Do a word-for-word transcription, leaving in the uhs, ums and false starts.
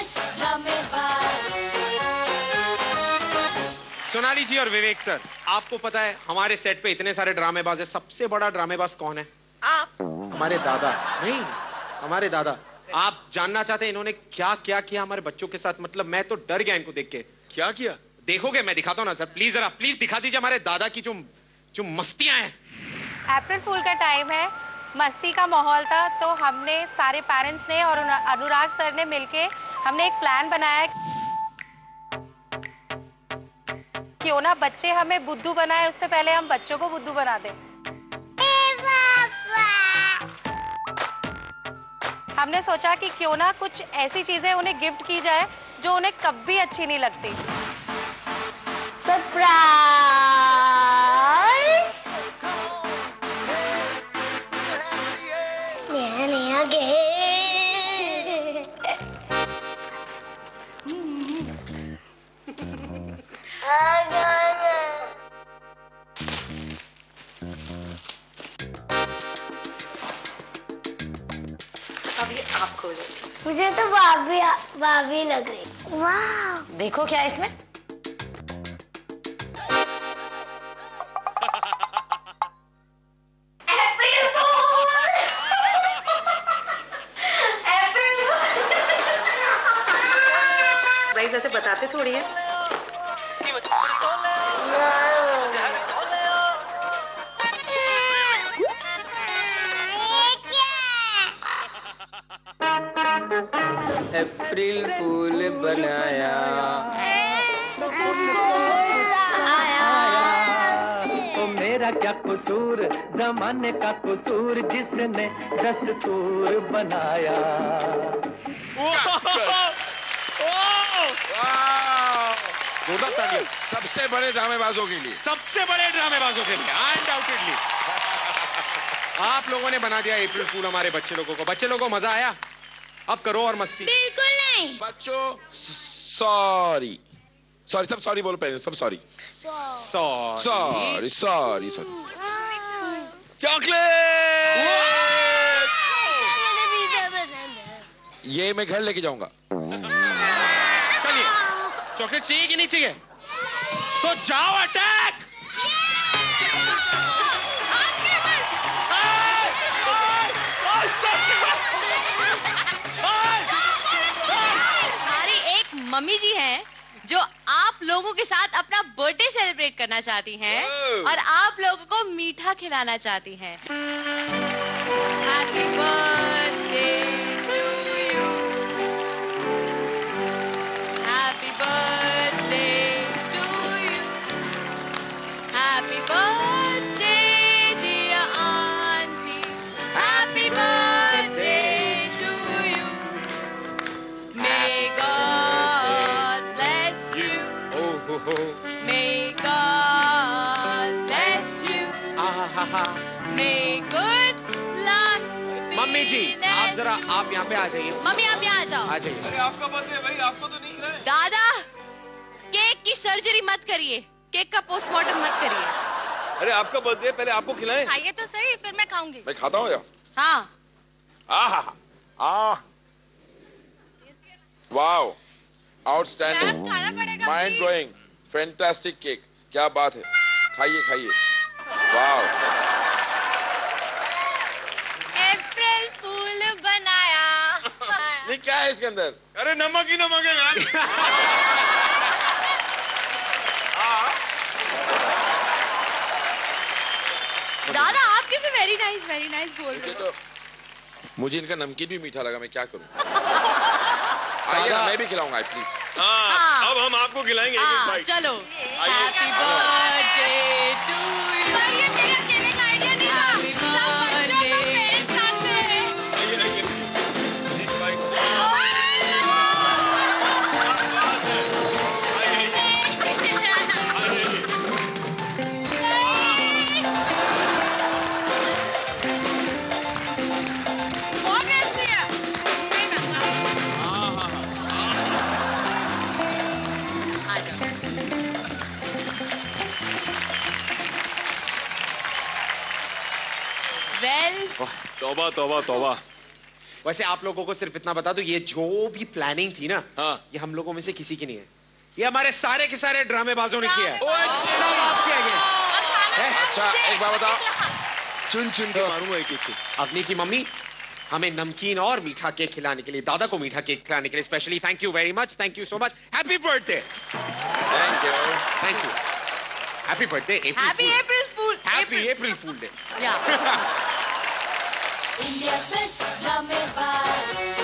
सोनाली जी और विवेक सर, आपको पता है हमारे सेट पे इतने सारे ड्रामेबाज है, सबसे बड़ा ड्रामेबाज कौन है? आप। हमारे दादा। नहीं, हमारे दादा। आप जानना चाहते हैं इन्होंने क्या क्या किया हमारे बच्चों के साथ? मतलब मैं तो डर गया इनको देख के। क्या किया? देखोगे, मैं दिखाता हूँ ना सर, प्लीज जरा प्लीज दिखा दीजिए हमारे दादा की जो जो मस्तियां हैं। अप्रैल फूल का टाइम है, मस्ती का माहौल था, तो हमने सारे पेरेंट्स ने और अनुराग सर ने मिलके हमने एक प्लान बनाया क्यों ना बच्चे हमें बुद्धू बनाए, उससे पहले हम बच्चों को बुद्धू बना दें। हमने सोचा कि क्यों ना कुछ ऐसी चीजें उन्हें गिफ्ट की जाए जो उन्हें कभी अच्छी नहीं लगती। सरप्राइज! नया नया गेम। आप खोलो। मुझे तो बाबी बाबी लग रही। वाह! देखो क्या है इसमें? अप्रैल फूल! अप्रैल फूल! भाई ऐसे बताते थोड़ी है। अप्रैल फूल बनाया तो मेरा क्या कसूर, जमाने का कसूर, जिसने दस्तूर बनाया। सबसे बड़े ड्रामेबाजों के लिए, सबसे बड़े ड्रामेबाजों के लिए अनडाउटेडली आप लोगों ने बना दिया अप्रैल फूल हमारे बच्चे लोगों को। बच्चे लोगों को मजा आया? अब करो और मस्ती। बिल्कुल नहीं। बच्चों सॉरी सॉरी सब सॉरी बोलो पहले, सब sorry sorry sorry sorry. Chocolate ये मैं घर लेके जाऊंगा। चलिए, चॉकलेट चाहिए कि नहीं चाहिए? तो जाओ अटैक। हमारी एक मम्मी जी हैं जो आप लोगों के साथ अपना बर्थडे सेलिब्रेट करना चाहती हैं और आप लोगों को मीठा खिलाना चाहती हैं। Happy birthday to you, happy birthday to you, happy birthday dear aunty, happy birthday to you, may god bless you. Oh, oh, oh. May God bless you. May good luck. Mummy ji, आप जरा आप यहाँ पे आ जाइए। Mummy आप यहाँ आ जाओ। आ जाइए। अरे आपका बर्थडे भाई, आपको तो नहीं खिलाए। दादा, केक की सर्जरी मत करिए, केक का पोस्टमार्टम मत करिए। अरे आपका बर्थडे, पहले आपको खिलाएं। खाइए तो सही, फिर मैं खाऊंगी। मैं खाता हूँ यार। हाँ। आहा, आह, वाओ, आउटस्टैंडिंग, खाना पड़ेगा। माइंड ब्लोइंग, फैंटास्टिक केक, क्या बात है। खाइए खाइए, वाओ। अप्रैल फूल बनाया। नहीं क्या है इसके अंदर? अरे नमक ही नमक है यार। दादा आप कैसे वेरी नाइस वेरी नाइस बोल रहे हो? तो मुझे इनका नमकीन भी मीठा लगा, मैं क्या करूं? आइए ना, मैं भी खिलाऊंगा प्लीज। हाँ, अब हम आपको खिलाएंगे एक हाँ, एक बाइट। चलो। Happy birthday to you. ये मेरा अकेले का आइडिया नहीं था। Happy birthday. पेरेंट्स साथ में हैं। आइए आइए, एक बाइट। बहुत टेस्टी है। आ जाओ। वेल, तौबा तौबा तौबा, वैसे आप लोगों को सिर्फ इतना बता दो, ये जो भी प्लानिंग थी ना, हाँ। ये हम लोगों में से किसी की नहीं है, ये हमारे सारे के सारे ड्रामेबाजों ने किया है। ओए, सब आपके अगेंस्ट। अच्छा एक बात बताओ, चुन चुन के मारूंगा एक एक। अवनी की मम्मी हमें नमकीन और मीठा केक खिलाने के लिए, दादा को मीठा केक खिलाने के लिए specially thank you very much, thank you so much, happy birthday. Thank you thank you, happy birthday, happy April fool, happy April fool day. या India's best drummer bass.